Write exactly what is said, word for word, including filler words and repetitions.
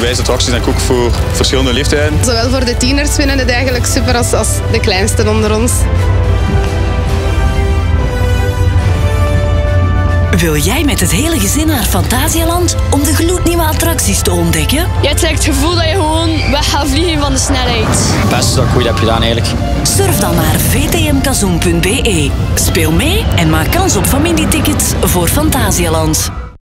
onwijs attracties en ook voor verschillende leeftijden. Zowel voor de tieners vinden het eigenlijk super als, als de kleinsten onder ons. Wil jij met het hele gezin naar Fantasialand om de gloednieuwe attracties te ontdekken? Je hebt het gevoel dat je gewoon weg gaat vliegen van de snelheid. Het beste dat ik ooit heb gedaan eigenlijk. Surf dan naar v t m kazoen punt b e. Speel mee en maak kans op familietickets voor Fantasialand.